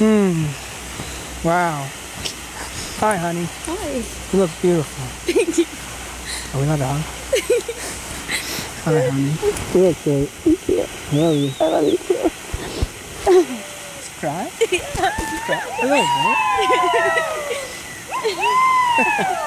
Wow. Hi, honey. Hi. You look beautiful. Thank you. Are we allowed to hug? Hi, honey. You look great. Thank you. I love you. I love you too. Cry? Cry? A little bit.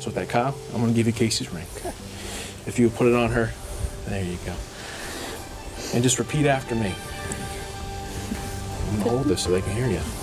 So with that, Kyle, I'm going to give you Kasey's ring. If you would put it on her, there you go. And just repeat after me. I'm going to hold this so they can hear you.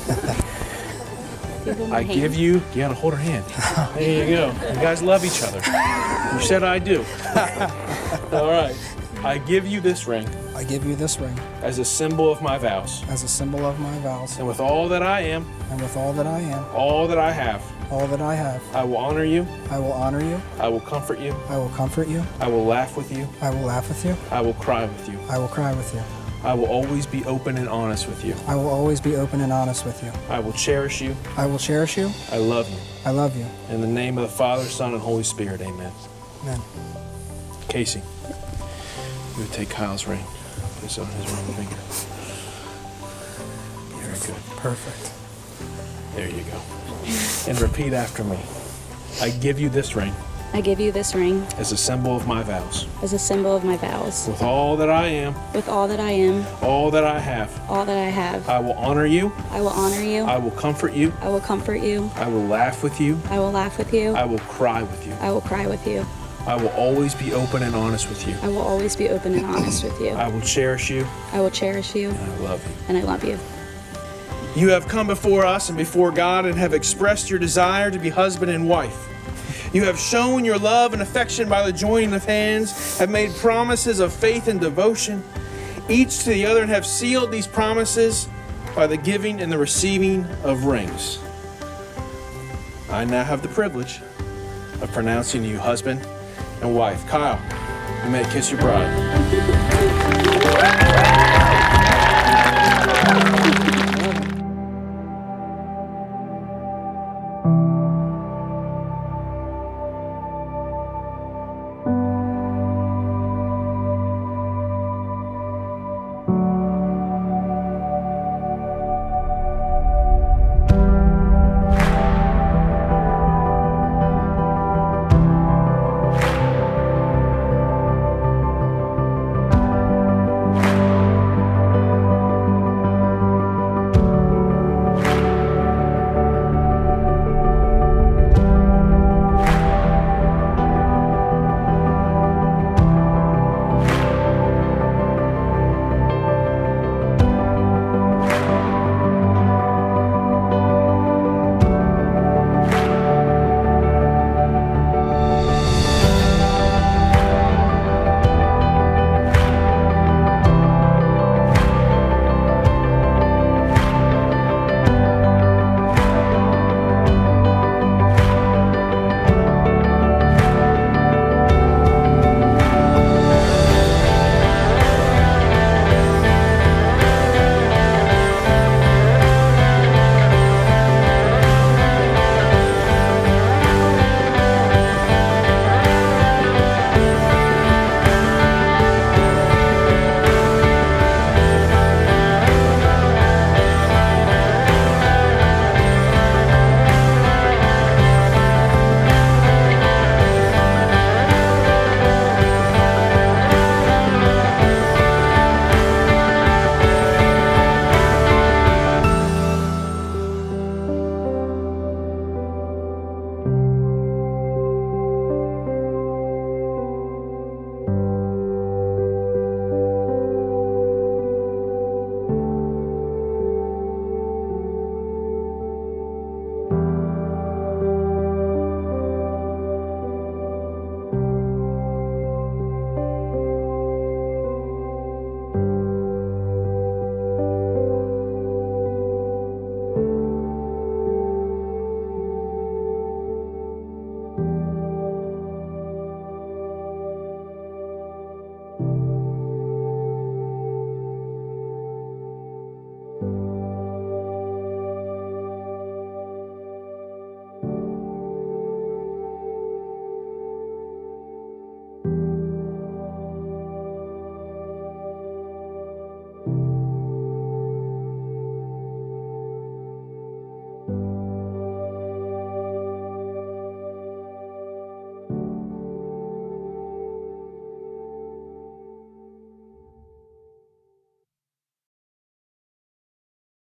I give you, you got to hold her hand. There you go. You guys love each other. You said I do. All right. I give you this ring. I give you this ring. As a symbol of my vows. As a symbol of my vows. And with all that I am. And with all that I am. All that I have. All that I have. I will honor you. I will honor you. I will comfort you. I will comfort you. I will laugh with you. I will laugh with you. I will cry with you. I will cry with you. I will always be open and honest with you. I will always be open and honest with you. I will cherish you. I will cherish you. I love you. I love you. In the name of the Father, Son, and Holy Spirit, amen. Amen. Kasey, you would take Kyle's ring. Put it on his ring finger. Very good. Perfect. There you go. And repeat after me. I give you this ring. I give you this ring as a symbol of my vows. as a symbol of my vows. With all that I am. With all that I am. All that I have. All that I have. I will honor you. I will honor you. I will comfort you. I will comfort you. I will laugh with you. I will laugh with you. I will cry with you. I will cry with you. I will always be open and honest with you. I will always be open and honest with you. I will cherish you. I will cherish you. And I love you. And I love you. You have come before us and before God and have expressed your desire to be husband and wife. You have shown your love and affection by the joining of hands, have made promises of faith and devotion, each to the other, and have sealed these promises by the giving and the receiving of rings. I now have the privilege of pronouncing you husband and wife. Kyle, you may kiss your bride.